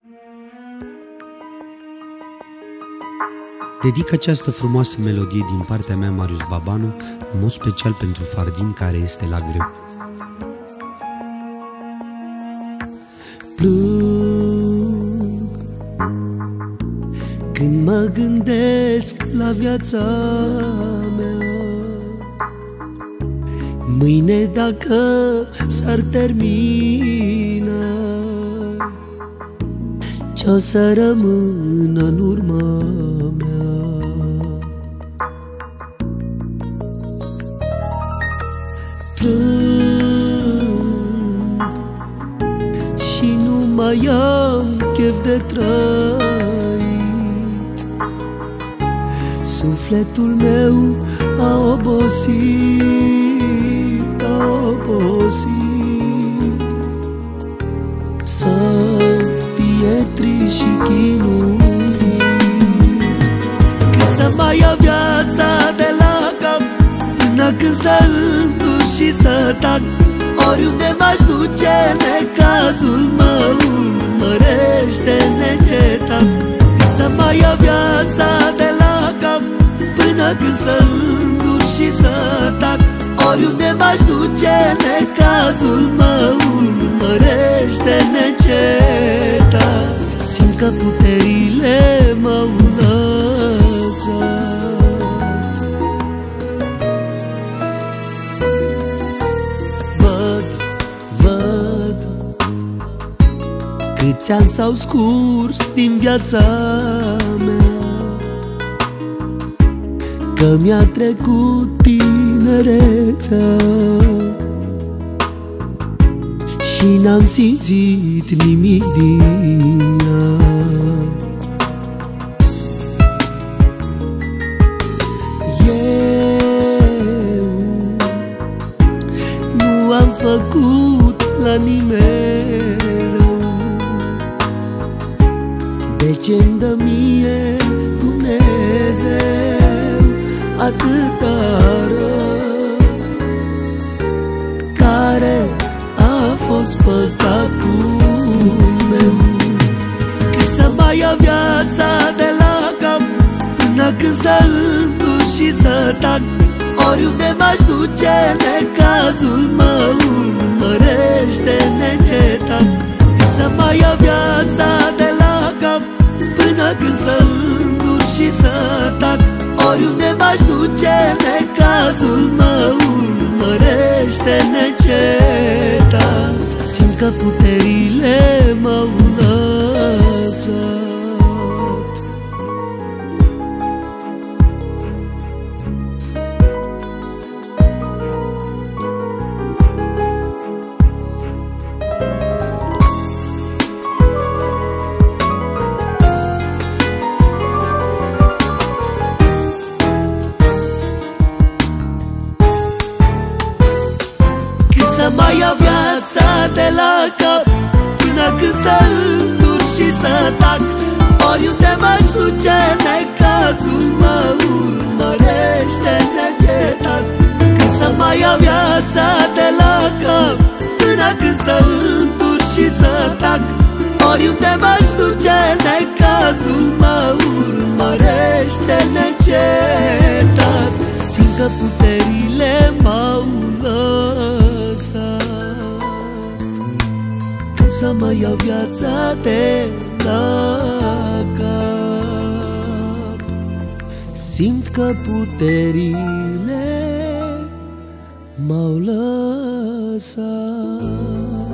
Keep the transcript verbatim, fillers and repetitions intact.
Dedic această frumoasă melodie din partea mea, Marius Babanu, în mod special pentru Fardin, care este la greu. Plâng când mă gândesc la viața mea, mâine dacă s-ar termina, ce-o să rămână în urma mea. Plâng și nu mai am chef de trăit, sufletul meu a obosit, a obosit. Să fie trist și chinuit, cât să mai ia viața de la cap, până când să îndur și să tac. Oriunde m-aș duce, necazul mă urmărește neîncetat. Cât să mai ia viața de la cap, până când să îndur și să tac. Oriunde m-aș duce, necazul mă urmărește neîncetat. Simt că puterile m-au lăsat. Văd, văd câți ani s-au scurs din viața mea, că mi-a trecut tinerețea și n-am simțit nimic din ea. Eu nu am făcut la nimeni rău, de ce-mi dă mie Dumnezeu atâta rău? Care a fost păcatul meu? Cât să mai ia viața de la cap, până când să îndur și să tac. Oriunde m-aș duce, necazul mă urmărește neîncetat. Cât să mai ia viața de la cap, până când să îndur și să tac. Oriunde m-aș duce, necazul mă urmărește neîncetat. Simt că puterile m-au lăsat. Să mai ia viața de la cap, până când să îndur și să tac. Oriunde m-aș duce, necazul mă urmărește neîncetat. Când să mai ia viața de la cap, până când să îndur și să tac. Oriunde m-aș duce, necazul mă urmărește neîncetat. Simt că puterile m-au lăsat. Cât să mai iau viața de la cap, simt că puterile m-au lăsat.